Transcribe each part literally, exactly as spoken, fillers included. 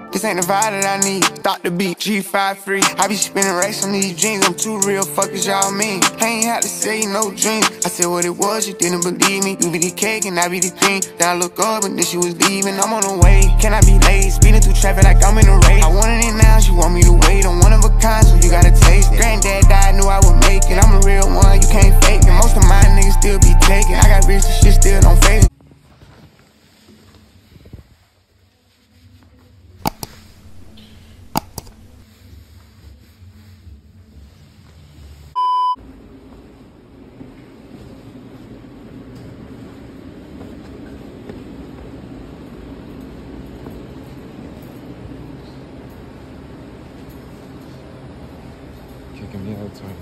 This ain't the vibe that I need. Thought to beat G five free. I be spinning racks on these jeans. I'm too real, fuck is y'all mean? I ain't had to say no dreams. I said what it was, you didn't believe me. You be the cake and I be the cream. Then I look up and then she was leaving. I'm on the way, can I be late? Speeding through traffic like I'm in a race. I wanted it now, she want me to wait. I'm one of a kind, so you gotta taste it. Granddad died, knew I would make it. I'm a real one, you can't fake it. Most of my niggas still be taking. I got rich, this shit still don't phase it. Kicking me all the time.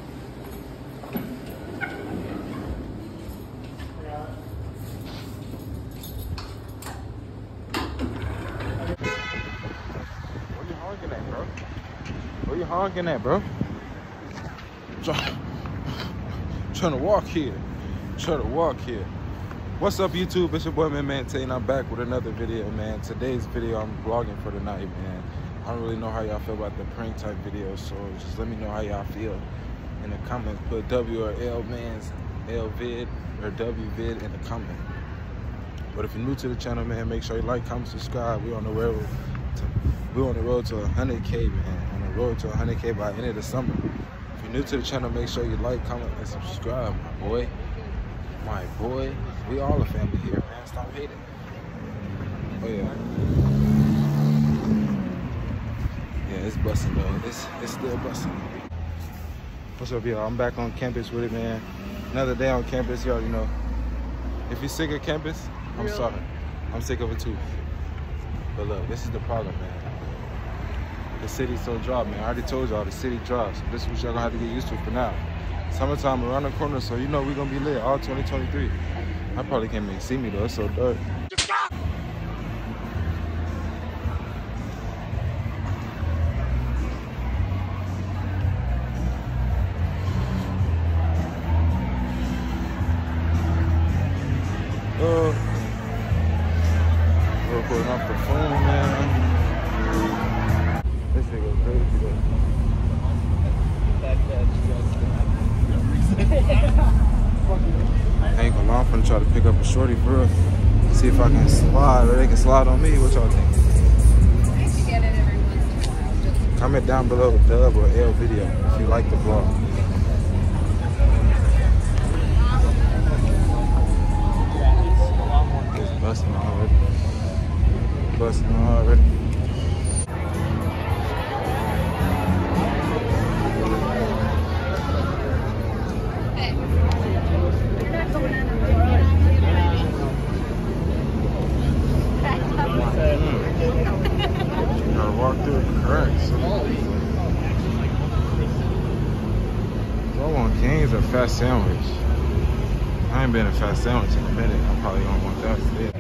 Where you honking at, bro? Where you honking at, bro? Try, trying to walk here. Trying to walk here. What's up, YouTube? It's your boy, Man Maintain. I'm back with another video, man. Today's video, I'm vlogging for the night, man. I don't really know how y'all feel about the prank type videos, so just let me know how y'all feel in the comments. Put W or L man's L vid or W vid in the comment. But if you're new to the channel, man, make sure you like, comment, subscribe. We're on the road to, we're on the road to one hundred K, man. On the road to one hundred K by the end of the summer. If you're new to the channel, make sure you like, comment, and subscribe, my boy. My boy. We all a family here, man. Stop hating. Oh yeah. Yeah, it's busting though. It's it's still busting. What's up, y'all? I'm back on campus with it, man. Another day on campus, you already know. If you're sick of campus, I'm really? sorry. I'm sick of it too. But look, this is the problem, man. The city's so dry, man. I already told y'all the city dry. So this is what y'all gonna have to get used to for now. Summertime around the corner, so you know we're gonna be lit all twenty twenty-three. I probably can't even see me though. It's so dark. Uh, we're putting off the phone, man. This shit goes crazy though. I ain't gonna lie, I'm finna try to pick up a shorty for real. See if I can slide or they can slide on me. What y'all think? Comment down below Dub or L video if you like the vlog. Busting already. Busting already. Gotta walk through the cracks. I want Kings or Fast Sandwich. I ain't been a Fast Sandwich in a minute. I probably don't want that today.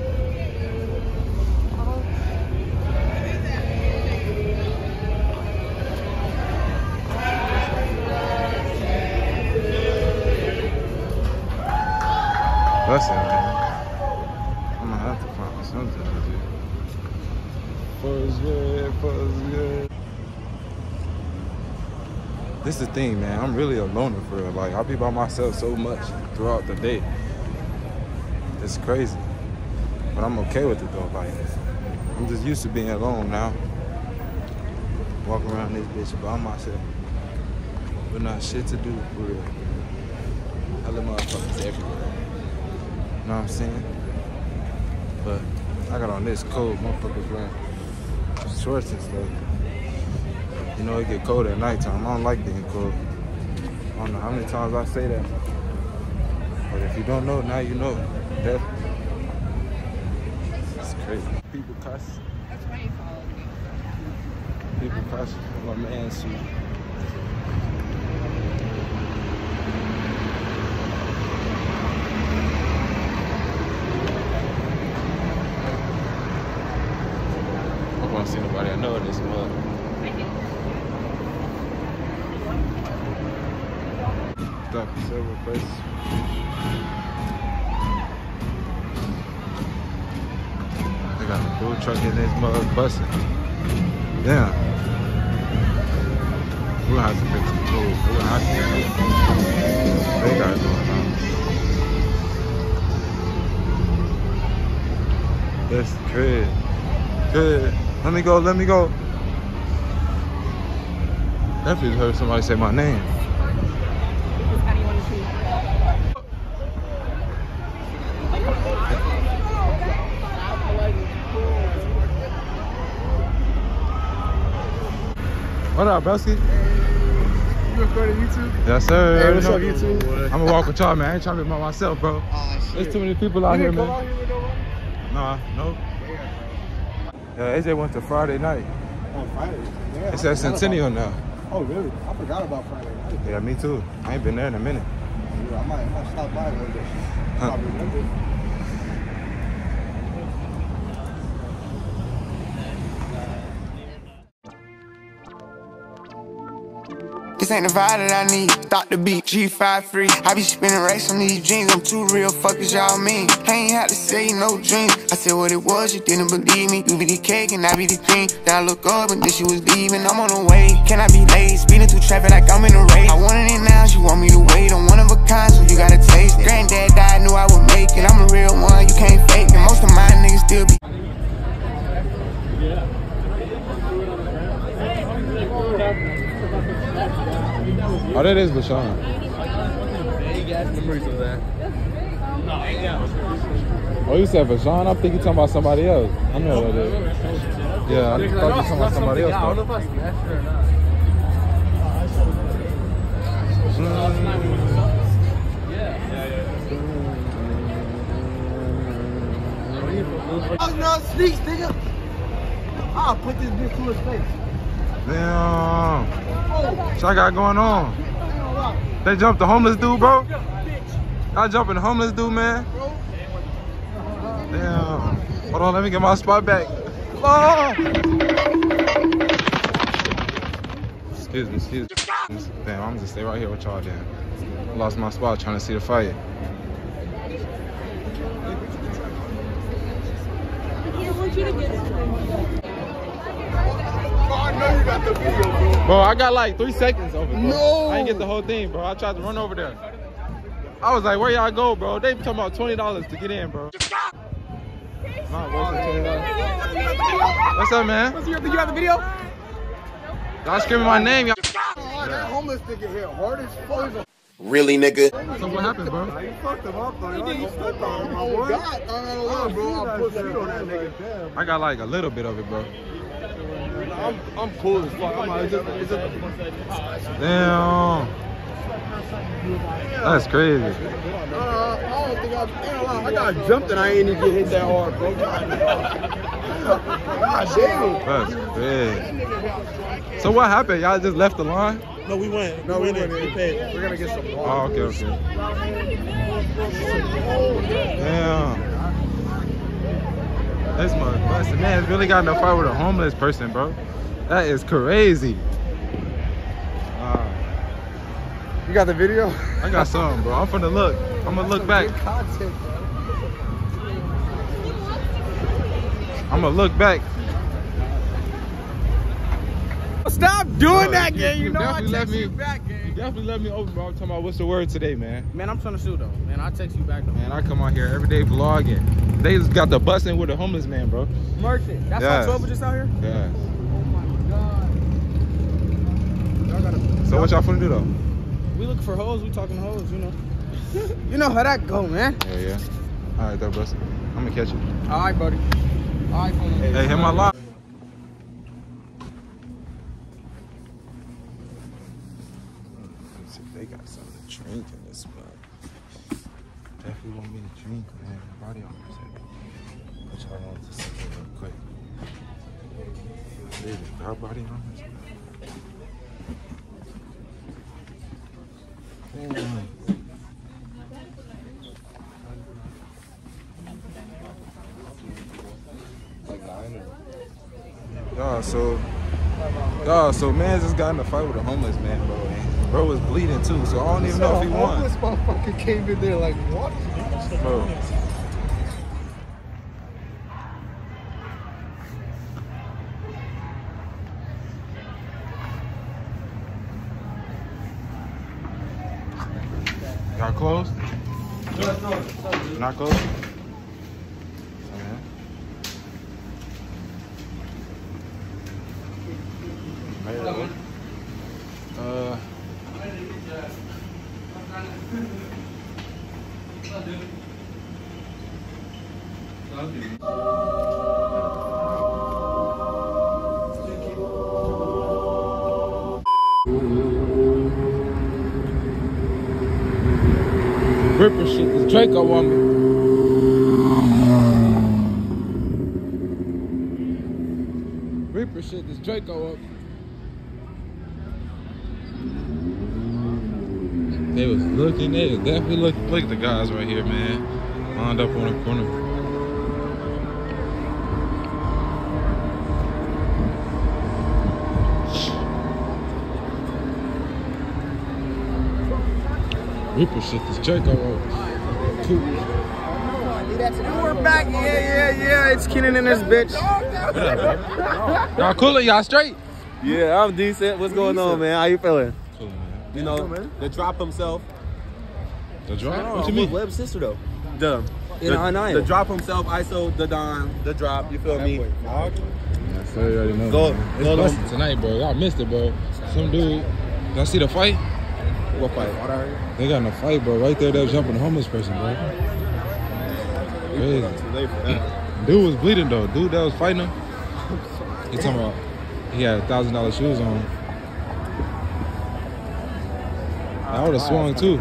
Listen, man. I'm gonna have to find something to do. Fuzz good, fuzz good. This is the thing, man. I'm really a loner for real. Like, I'll be by myself so much throughout the day. It's crazy. But I'm okay with it though. Like, I'm just used to being alone now. Walk around this bitch by myself. But not shit to do for real. Hella motherfuckers everywhere. You know what I'm saying? But I got on this cold, motherfuckers wearing shorts and stuff. You know, it get cold at nighttime. I don't like being cold. I don't know how many times I say that. But if you don't know, now you know. Definitely. It's crazy. People cuss. That's why you follow me. People cuss for my man suit. I don't see nobody I know in this mud. Stop at several places. I got a food truck in this mug busting. Damn. We'll have to fix some food. We'll have to fix some food. They got it going on. That's good. Good. Let me go, let me go. Definitely heard somebody say my name. What up, Bessie? You recording YouTube? Yes, sir. Hey, what's up, YouTube? I'm gonna walk with y'all, man. I ain't trying to be by myself, bro. Oh, shit. There's too many people out you here, come man. out here with no one? Nah, no. Yeah, A J went to Friday night. On Friday? Yeah, It's at Centennial now. Oh, really? I forgot about Friday night. Yeah, me too. I ain't been there in a minute. Yeah, I might, I might stop by one day. Huh. Probably remember. This ain't the vibe that I need. Thought the beat G five free. I be spinning racks on these jeans. I'm too real, fuckers y'all mean. I ain't had to say no dreams. I said what it was, you didn't believe me. You be the cake and I be the cream. Then I look up and then she was leaving. I'm on the way. Can I be late? Speeding through traffic like I'm in a race. I wanted it now, she want me to wait. I'm one of a kind, so you gotta taste it. Granddad died, knew I would make it. I'm a real one, you can't fake it. Most of my niggas still be. Oh, that is Bashan. Oh, you said Bashan? I'm thinking you're talking about somebody else. I know what that is. Yeah, I thought you were talking about somebody else. I don't know if I smashed her or not. Oh, no, sneaks, nigga. I'll put this bitch to his face. Damn. What y'all got going on? They jumped the homeless dude, bro? Y'all jumping the homeless dude, man? Damn. Hold on, let me get my spot back. Oh! Excuse me, excuse me. Damn, I'm just stay right here with y'all then. Lost my spot trying to see the fight. I know you got the video, bro. Bro, I got like three seconds of it, bro. No. I didn't get the whole thing, bro. I tried to run over there. I was like, where y'all go, bro? They talking about twenty dollars to get in, bro. Not wasting twenty dollars. What's up, man? Did you have the video? Y'all screaming my name, y'all. Oh, that homeless nigga hit hard as fuck. Really, nigga? So what happened, bro? You fucked him up, though. You did. You fucked him up, my boy. God, I don't know, bro. I put shit on that nigga. I got like a little bit of it, bro. I'm, I'm cool as fuck. I'm like, it's just, it's just Damn. That's crazy. uh, I don't think I, I, I got jumped and I ain't even get hit that hard, bro. God damn. That's big. So what happened? Y'all just left the line? No, we went. No, we went. We paid. We're gonna get some water. Oh, okay, okay. Damn. This mother busted. Man, it's really got in a fight with a homeless person, bro. That is crazy. Uh, You got the video? I got something, bro. I'm finna look. I'm gonna look back. Content, I'm gonna look back. Stop doing Bro, that, you- gang. You, you know I definitely let text me- you back, You gang. definitely let me open, bro. I'm talking about what's the word today, man. Man, I'm trying to sue though. Man, I'll text you back though. Man, I come out here every day vlogging. They just got the busing with a homeless man, bro. Merchant. That's Yes. how twelve was just out here? Yeah. Oh my god. Y'all gotta, So what y'all finna do though? we looking for hoes, we talking hoes, you know. You know how that go, man. Yeah, yeah. All right, though, bus. I'm gonna catch you. All right, buddy. All right, phone. Hey, hit my line. They got something to drink in this spot. Definitely want me to drink, man. My body almost heavy. Put y'all on to something real quick. They just got body on this. Damn. Dawg, so, dawg, so man just got in a fight with a homeless man, bro. And bro was bleeding too, so I don't even know if he won. This motherfucker came in there like, what? Bro. Y'all closed? Not closed? Okay. Uh, Ripper shit, this Draco on me. Ripper shit, this Draco up. They was looking, they was definitely looking. Look at the guys right here, man. Lined up on the corner. Reaper shit, this Draco up. Two. We're back, yeah, yeah, yeah. It's Kenan in this bitch. Y'all coolin', y'all straight? Yeah, I'm decent. What's going on, man? How you feeling? Cool, man. You know, the drop himself. The drop? Oh, What you mean? Web's sister though. The In the, Iowa. the drop himself, I S O, the Don, the drop. You feel me? Yeah, so you already know. Go- man. go It's to- busting tonight, bro. Y'all missed it, bro. Some dude. Y'all see the fight? What fight? They got in a fight, bro. Right there, they was jumping a homeless person, bro. Crazy. Too late for that. Dude was bleeding though. Dude that was fighting him. He talking about he had a thousand dollar shoes on. I would have swung too.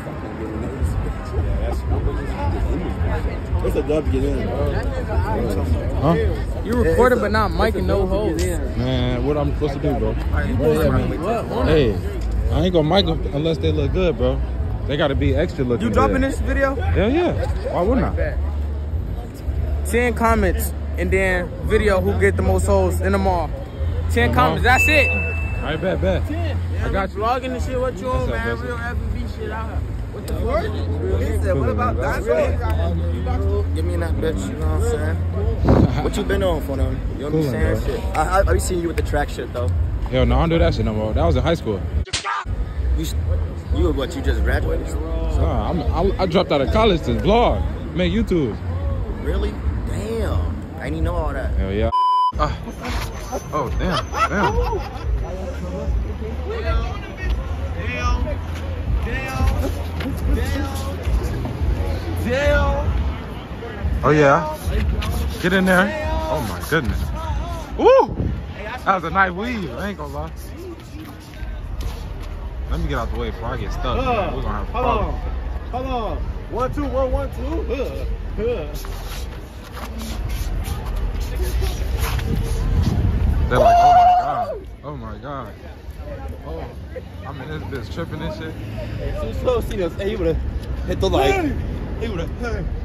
It's a dub to get in, bro. Huh? You recorded but not miking no hoes. Man, what I'm supposed to do, bro? Bro, yeah, man. Hey, I ain't gonna mic them unless they look good, bro. They gotta be extra looking. You dropping good. this video? Hell yeah. Why wouldn't I? ten comments and then video who get the most hoes in the mall. ten The comments, mall? that's it. All right, bet, bet. I got you. Vlogging and shit, what you on, What's up, man? what's Real up? F and B shit out here. What the fuck? He said, what about that? Get me in that bitch, you know what I'm saying? What you been on for them? You Coolin', understand? bro. Shit. I, I, I be seeing you with the track shit though. Yo, no, I don't do that shit no more. That was in high school. You, you what? You just graduated? Nah, I'm, I, I dropped out of college to vlog, make YouTube. Really? Damn. I didn't even know all that. Hell yeah. Ah. Oh, damn, damn. Oh yeah. Get in there. Oh my goodness. Woo! That was a nice weave. I ain't gonna lie. Let me get out the way before I get stuck. Man. We're gonna have a problem. Hold on. One, two, one, one, two. Ugh. Ugh. They're like, oh my god. Oh my god. Oh, I'm in this bitch tripping and shit. So slow, see this. Hey, he would have hit the light. He would have.